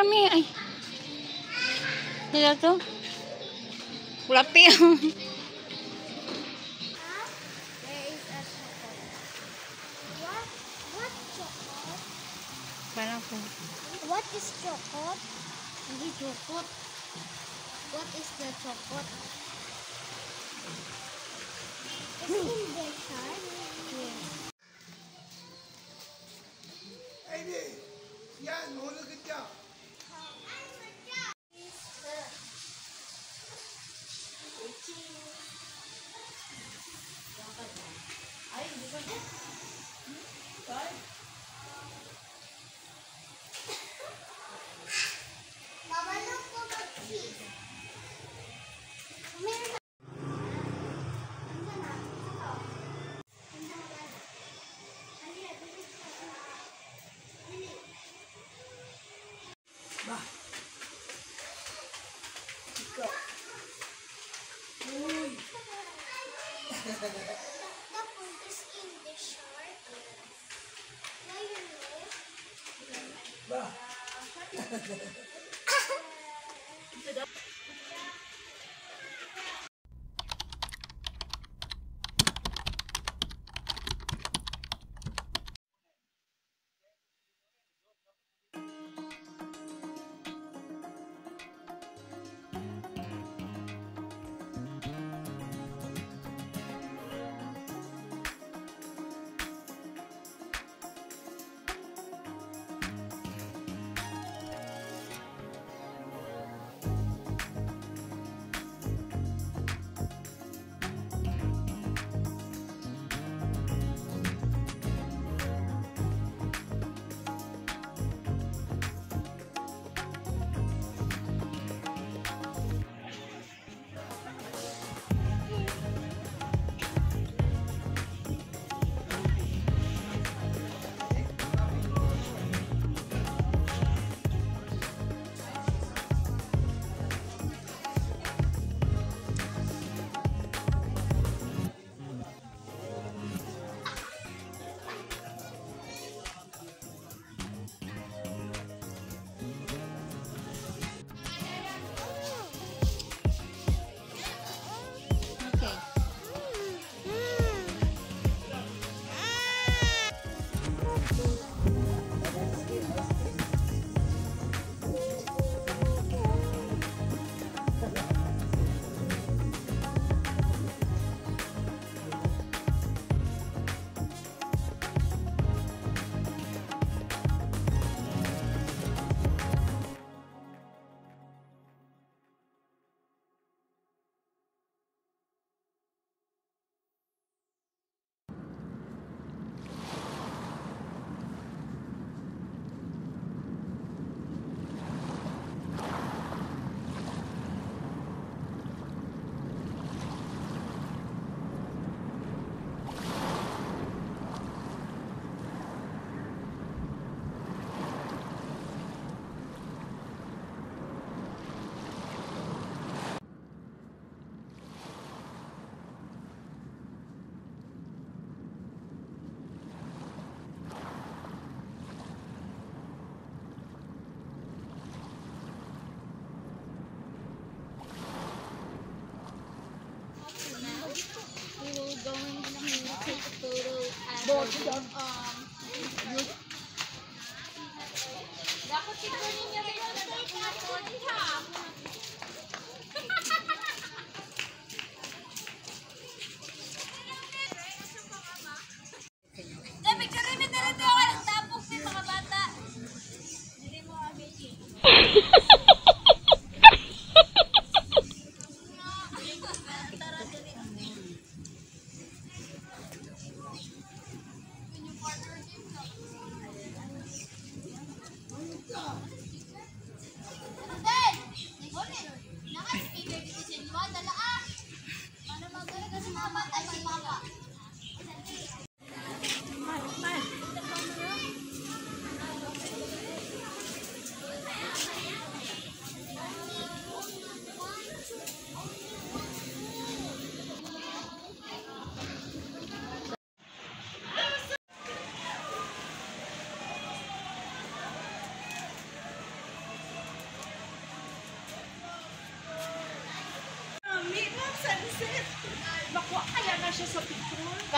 kami. Ay. Sila to? Lapi. What is chocolate? Hindi chocolate. What is the chocolate? Is in the car? Yes. Hey, yan, mahulog ka. The food is in the short. Now you know.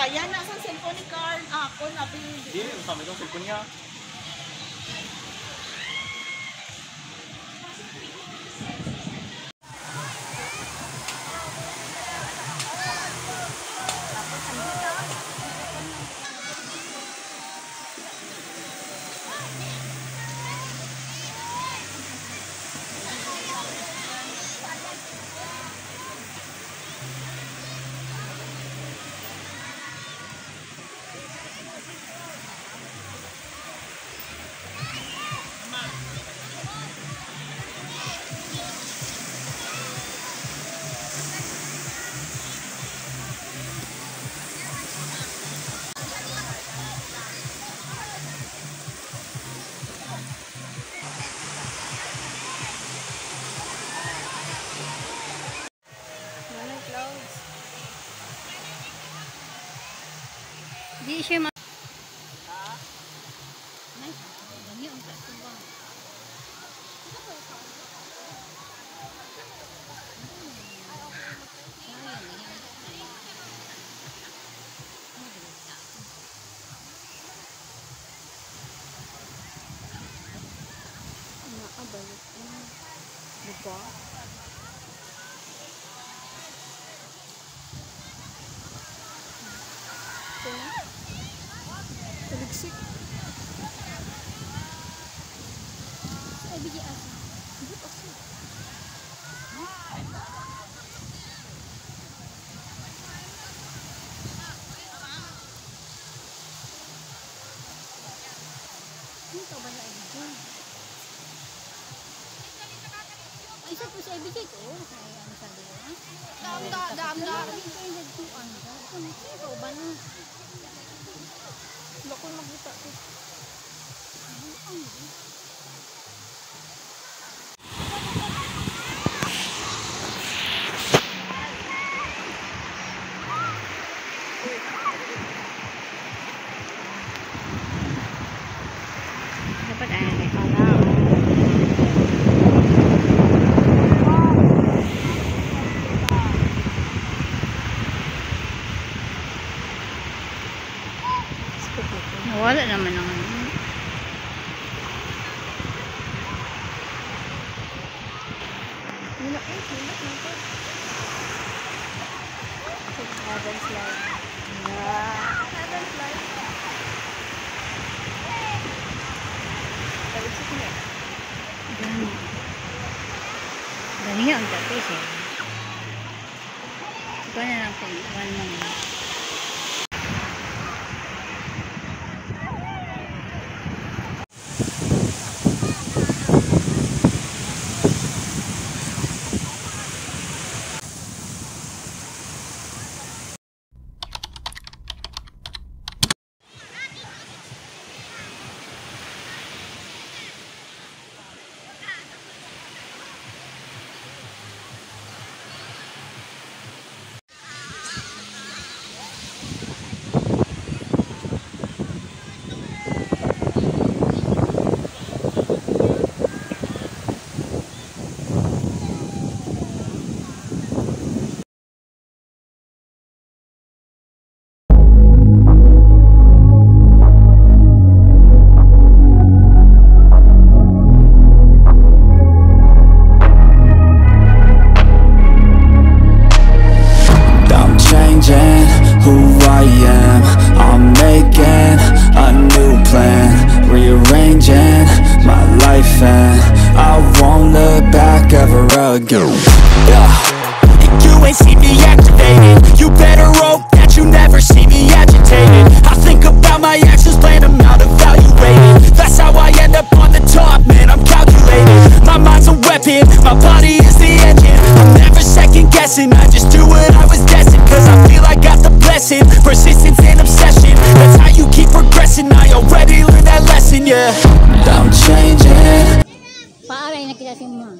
Yan, nasa cellphone ni Carl. Ako, napili. Hindi, sabi ko cellphone niya. Di siya ma... Isa po sa ibigay ko. Kaya ano sabi ko, ha? Dam. Ikaw ba na? Bakul magbuta ko. Dapat ay orang. Nawala naman ang ano. Heaven's light. Heaven's light. Gani. Gani ang tapos eh. Ito na lang po. One moment. Go. You ain't see me activated. You better hope that you never see me agitated. I think about my actions, plan them out, evaluated. That's how I end up on the top, man, I'm calculated. My mind's a weapon, my body is the engine. I'm never second guessing, I just do what I was destined. Cause I feel I got the blessing, persistence and obsession. That's how you keep progressing, I already learned that lesson, yeah. I'm changing. Paaray na kita si mo.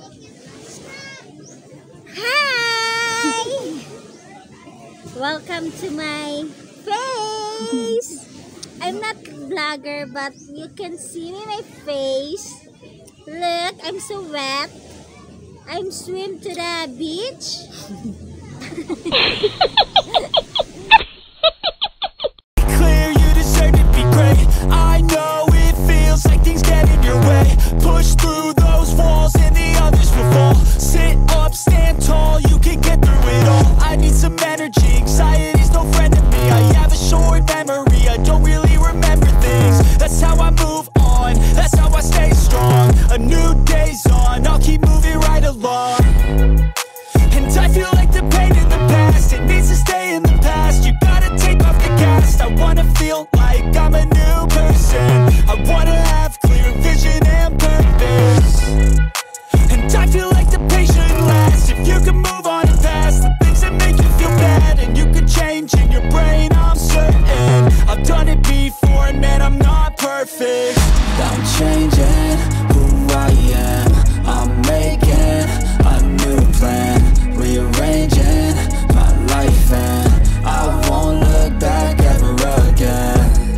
Hi! Welcome to my face! I'm not a vlogger, but you can see me my face. Look, I'm so wet. I'm swim to the beach. feel like I'm a new person. I wanna have clear vision and purpose, and I feel like the patient lasts. If you can move on and past the things that make you feel bad, and you can change in your brain, I'm certain. I've done it before and man, I'm not perfect. I'm changing who I am. I'm making a new plan, rearranging my life, and I won't look back ever again.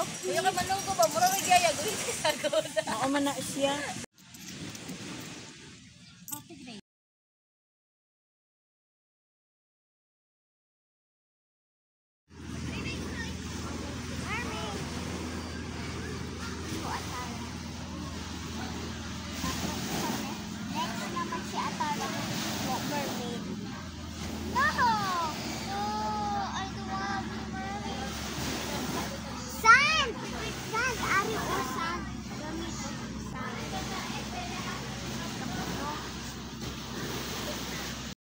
Kuya ka manugo ba? Mura may gaya. Gawin ka sagod. Oo man na siya.